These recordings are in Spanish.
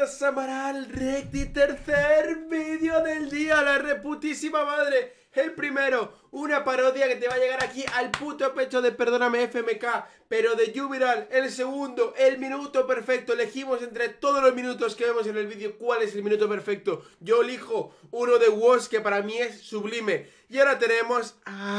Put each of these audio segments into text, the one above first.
bienvenidos a Amaral Recti, tercer vídeo del día, la reputísima madre. El primero, una parodia que te va a llegar aquí al puto pecho de Perdóname FMK, pero de Jubiral. El segundo, el minuto perfecto. Elegimos entre todos los minutos que vemos en el vídeo cuál es el minuto perfecto. Yo elijo uno de Woz que para mí es sublime. Y ahora tenemos...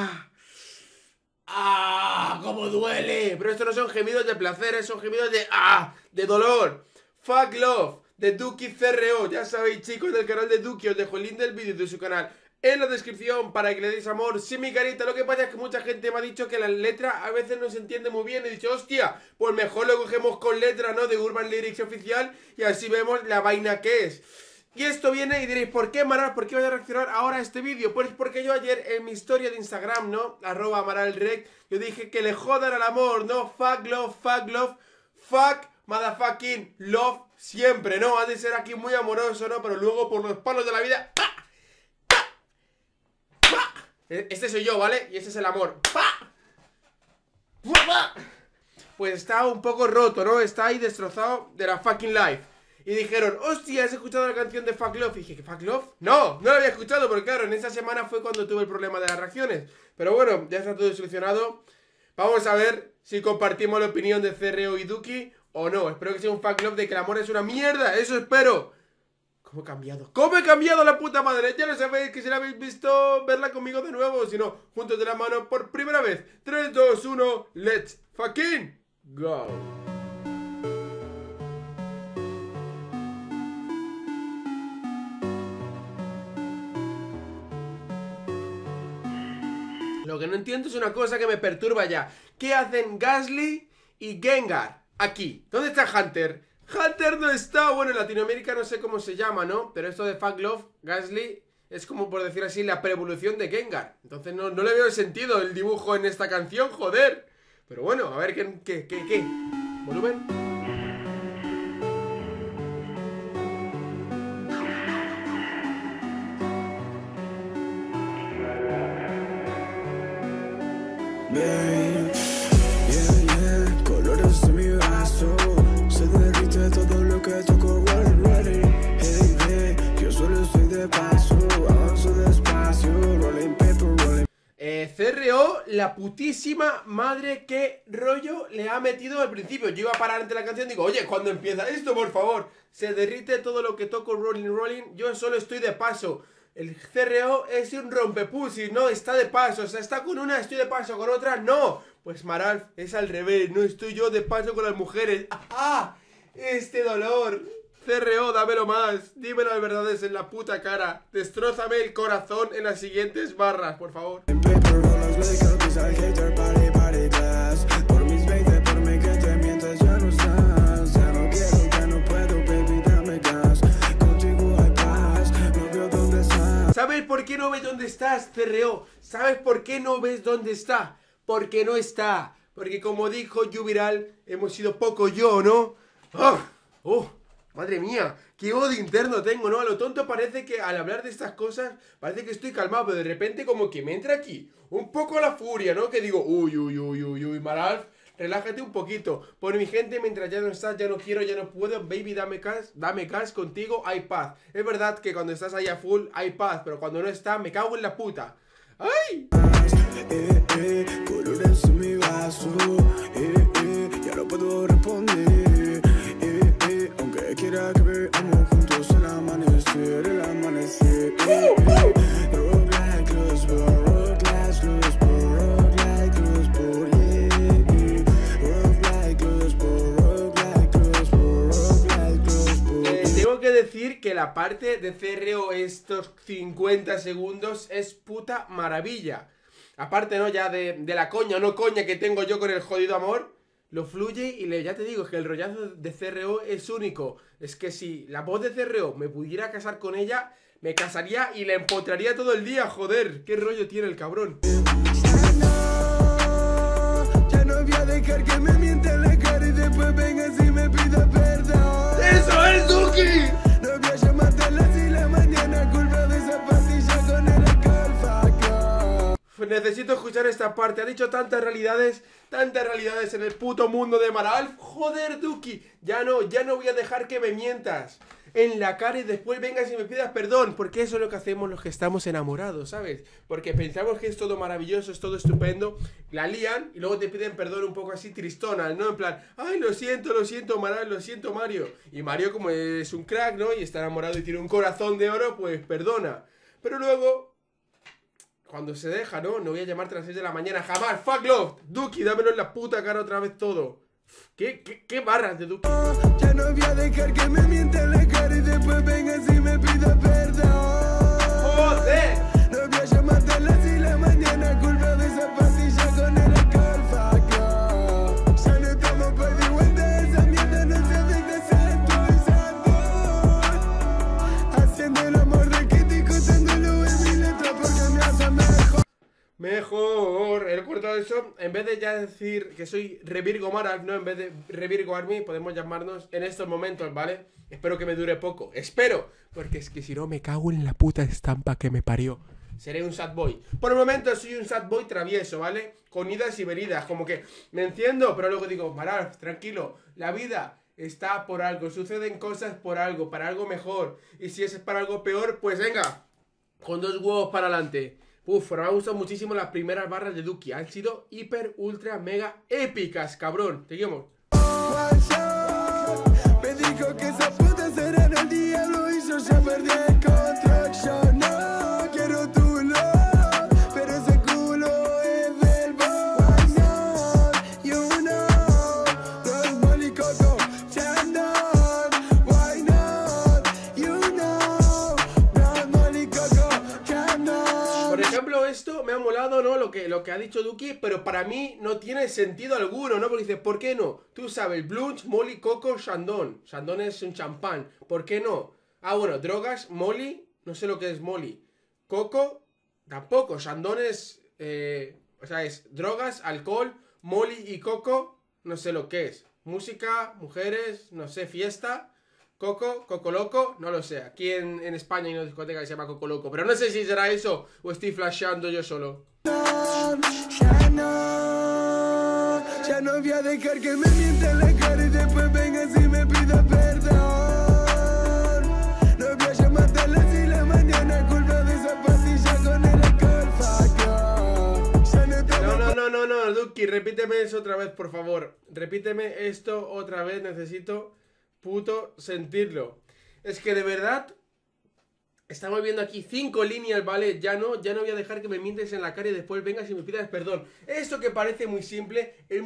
¡Cómo duele! Pero estos no son gemidos de placer, son gemidos de dolor. Fuck Love, de Duki CRO. Ya sabéis, chicos, del canal de Duki. Os dejo el link del vídeo de su canal en la descripción para que le deis amor. Sí, mi carita. Lo que pasa es que mucha gente me ha dicho que la letra a veces no se entiende muy bien. He dicho, hostia, pues mejor lo cogemos con letra, ¿no? De Urban Lyrics oficial. Y así vemos la vaina que es. Y esto viene y diréis, ¿por qué, Amaral? ¿Por qué voy a reaccionar ahora a este vídeo? Pues porque yo ayer en mi historia de Instagram, ¿no? @AmaralRect, yo dije que le jodan al amor, ¿no? Fuck love, fuck motherfucking love siempre, ¿no? Ha de ser aquí muy amoroso, ¿no? Pero luego por los palos de la vida... Este soy yo, ¿vale? Y este es el amor. Pues está un poco roto, ¿no? Está ahí destrozado de la fucking life. Y dijeron, hostia, ¿has escuchado la canción de Fuck Love? Y dije, ¿Fuck Love? No la había escuchado, porque claro, en esa semana fue cuando tuve el problema de las reacciones. Pero bueno, ya está todo solucionado. Vamos a ver si compartimos la opinión de CRO y Duki o no. Espero que sea un Fuck Love de que el amor es una mierda, eso espero. ¿Cómo he cambiado? ¿Cómo he cambiado la puta madre? Ya lo sabéis, que si la habéis visto, verla conmigo de nuevo. Si no, juntos de la mano por primera vez. 3, 2, 1, let's fucking go. Lo que no entiendo es una cosa que me perturba ya. ¿Qué hacen Gasly y Gengar aquí? ¿Dónde está Hunter? Hunter no está. Bueno, en Latinoamérica no sé cómo se llama, ¿no? Pero esto de Fuck Love, Gasly, es como por decir así la preevolución de Gengar. Entonces no le veo el sentido el dibujo en esta canción, joder. Pero bueno, a ver qué. ¿Volumen? Colores de mi vaso, se derrite todo lo que toco. Ready, hey, yo solo estoy de paso, avanzo despacio. Rolling paper, rolling. CRO, la putísima madre que rollo le ha metido al principio. Yo iba a parar ante la canción y digo, oye, ¿cuándo empieza esto, por favor? Se derrite todo lo que toco, rolling, yo solo estoy de paso. El CRO es un rompepusis, ¿no? Está de paso, o sea, está con una, estoy de paso, con otra, no. Pues Maral, es al revés, no estoy yo de paso con las mujeres. Este dolor. CRO, dámelo más, dímelo las verdades en la puta cara. Destrózame el corazón en las siguientes barras, por favor. Por mis 20, por mi que te mientas, ya no estás. Ya no quiero, ya no puedo, baby, dame gas. Contigo hay paz, no veo dónde estás. ¿Sabes por qué no ves dónde estás, CRO? ¿Sabes por qué no ves dónde está? Porque no está. Porque como dijo Jubiral, hemos sido poco yo, ¿no? Madre mía, qué odio interno tengo, ¿no? A lo tonto parece que al hablar de estas cosas parece que estoy calmado, pero de repente como que me entra aquí un poco la furia, ¿no? Que digo, uy, Maral, relájate un poquito. Por mi gente, mientras ya no estás, ya no quiero, ya no puedo, baby, dame gas, contigo hay paz. Es verdad que cuando estás ahí a full hay paz, pero cuando no está, me cago en la puta. ¡Ay! Colores en mi vaso, ya no puedo responder. Aunque quiera que veamos juntos el amanecer, Rock like los por, rock like los por, rock like los por, rock like los por, rock like los por, rock like los por. Tengo que decir que la parte de CRO estos 50 segundos es puta maravilla. Aparte, ¿no? Ya de la coña, no coña que tengo yo con el jodido amor. Lo fluye y ya te digo, es que el rollazo de CRO es único. Es que si la voz de CRO me pudiera casar con ella, me casaría y la empotraría todo el día, joder. Qué rollo tiene el cabrón. Ya no voy a dejar que me mienta en la cara y después vengas y me pida perdón. ¡Eso es, Duki! No voy a llamarte a las 6 de la mañana, culpa de esa pastilla con el alcohol, fuck. necesito escuchar esta parte. Ha dicho tantas realidades en el puto mundo de Maralf. Joder, Duki, ya no voy a dejar que me mientas en la cara y después vengas y me pidas perdón, porque eso es lo que hacemos los que estamos enamorados, ¿sabes? Porque pensamos que es todo maravilloso, es todo estupendo, la lían y luego te piden perdón un poco así tristonas, ¿no? En plan, ay, lo siento, Maralf, lo siento, Mario. Y Mario, como es un crack, ¿no? Y está enamorado y tiene un corazón de oro, pues perdona. Pero luego, cuando se deja, ¿no? No voy a llamarte a las 6 de la mañana, jamás. Fuck love, Duki, dámelo en la puta cara otra vez todo. ¿Qué barras de Duki? Ya no voy a dejar que me mienta en la cara y después vengas y me pida perdón. ¡Joder! No voy a llamarte a las 6 de la mañana, culpa de esa pastilla con el alcohol, fuck you. Ya no estamos por de vuelta, esa mierda no se afecta, santo. Haciendo el amor de Kitty, contándolo en mi letra porque me hace mejor. Mejor, el cuarto de eso, en vez de ya decir que soy Revirgo Maralf, ¿no? En vez de Revirgo Army, podemos llamarnos en estos momentos, ¿vale? Espero que me dure poco, espero, porque es que si no me cago en la puta estampa que me parió. Seré un sad boy. Por el momento soy un sad boy travieso, ¿vale? Con idas y venidas, como que me enciendo, pero luego digo, Maralf, tranquilo, la vida está por algo, suceden cosas por algo, para algo mejor. Y si es para algo peor, pues venga, con dos huevos para adelante. Uf, me han gustado muchísimo las primeras barras de Duki. Han sido hiper, ultra, mega épicas, cabrón. Seguimos. Me dijo que esa puta será el diablo y yo ya perdí el control. Yo no quiero tu love, pero ese culo es del boy. No, you know, Don Molly Coco, Chandon. Why not, you know, Don Molly Coco, Chandon. Por ejemplo, esto me ha molado, ¿no? Lo que ha dicho Duki, pero para mí no tiene sentido alguno, ¿no? Porque dice, ¿por qué no? Tú sabes, Blunch, Molly, Coco, Chandon. Chandon es un champán. ¿Por qué no? Ah, bueno, drogas, Molly, no sé lo que es Molly. Coco, tampoco. Chandon es, o sea, es drogas, alcohol, Molly y Coco, no sé lo que es. Música, mujeres, no sé, fiesta. Coco, Coco Loco, no lo sé. Aquí en España hay una discoteca que se llama Coco Loco. Pero no sé si será eso o estoy flasheando yo solo. Ya no voy a dejar que me mienta en la cara y después vengas y me pida perdón. No voy a llamarte a las 6 de la mañana, culpa de esa pastilla con el alcohol, fuck you. Ya no estamos No, Duki, repíteme eso otra vez, por favor. Repíteme esto otra vez, necesito puto sentirlo. Es que de verdad estamos viendo aquí 5 líneas, ¿vale? Ya no voy a dejar que me mientes en la cara y después vengas y me pidas perdón. Esto que parece muy simple, en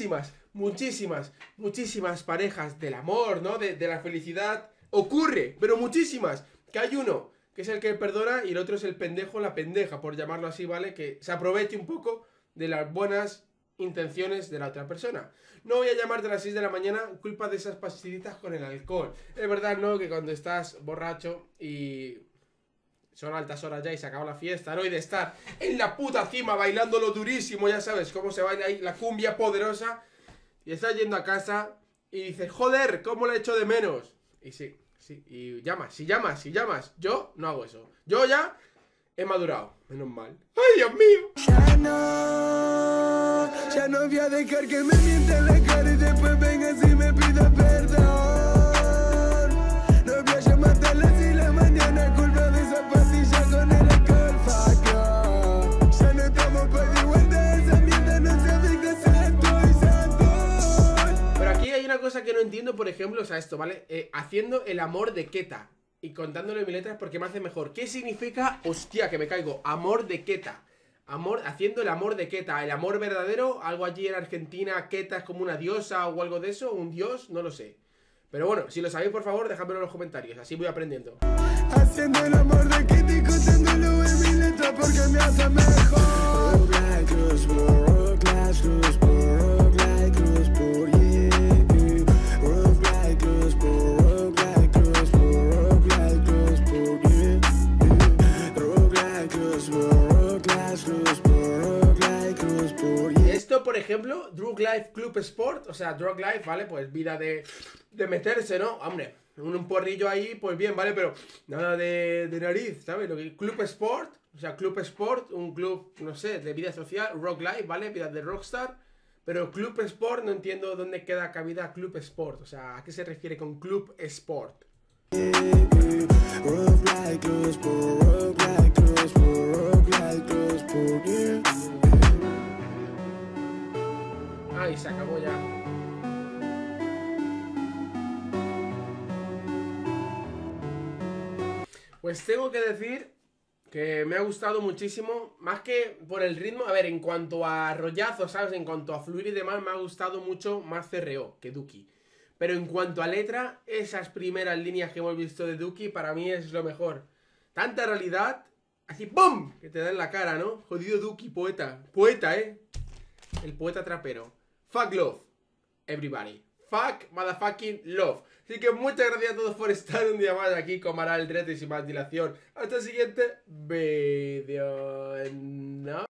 muchísimas parejas del amor, ¿no? De la felicidad, ocurre, pero muchísimas. Que hay uno que es el que perdona y el otro es el pendejo, la pendeja, por llamarlo así, ¿vale? Que se aproveche un poco de las buenas intenciones de la otra persona. No voy a llamarte a las 6 de la mañana, culpa de esas pastillitas con el alcohol. Es verdad, ¿no? Que cuando estás borracho y son altas horas ya y se acaba la fiesta, ¿no? Y de estar en la puta cima bailándolo durísimo, ya sabes cómo se baila ahí la cumbia poderosa. Y estás yendo a casa y dices, joder, ¿cómo la echo de menos? Y sí, y llamas. Yo no hago eso. Yo ya he madurado, menos mal. ¡Ay, Dios mío! Ya no voy a dejar que me mienta en la cara y después vengas y me pida perdón. No voy a llamarte a las 6 de la mañana, culpa de esa pastilla con el alcohol, fuck you. Ya no estamos por de vuelta, esa mierda no se afecta, santo. Pero aquí hay una cosa que no entiendo, por ejemplo, o sea, esto, ¿vale? Haciendo el amor de Keta y contándole mis letras porque me hace mejor. ¿Qué significa? Hostia, que me caigo. Amor de Keta. Haciendo el amor de Keta, el amor verdadero, algo allí en Argentina, Keta es como una diosa o algo de eso, un dios, no lo sé. Pero bueno, si lo sabéis, por favor, dejadmelo en los comentarios, así voy aprendiendo. Haciendo el amor de Kitty, contándolo en mi letra porque me hace mejor. Esto, por ejemplo, Drug Life Club Sport, o sea, Drug Life, ¿vale? Pues vida de meterse, ¿no? Hombre, un porrillo ahí, pues bien, ¿vale? Pero nada de nariz, ¿sabes? Club Sport, o sea, Club Sport, un club, no sé, de vida social, Rock Life, ¿vale? Vida de Rockstar. Pero Club Sport, no entiendo dónde queda cabida Club Sport. O sea, ¿a qué se refiere con Club Sport? Ay, se acabó ya. Pues tengo que decir que me ha gustado muchísimo, más que por el ritmo, a ver, en cuanto a rollazo, ¿sabes? En cuanto a fluir y demás, me ha gustado mucho más CRO que Duki. Pero en cuanto a letra, esas primeras líneas que hemos visto de Duki, para mí es lo mejor. Tanta realidad, así ¡pum! Que te da en la cara, ¿no? Jodido Duki, poeta. Poeta, ¿eh? El poeta trapero. Fuck love, everybody. Fuck motherfucking love. Así que muchas gracias a todos por estar un día más aquí con Maral Dretes y sin más dilación. Hasta el siguiente video. No.